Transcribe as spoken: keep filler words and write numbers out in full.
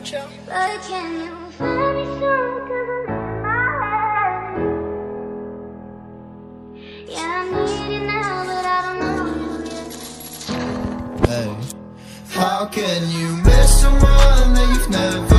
But can you find me soon? Cause I'm in my head. Yeah, I need you now, but I don't know you yet. Hey, how can you miss someone that you've never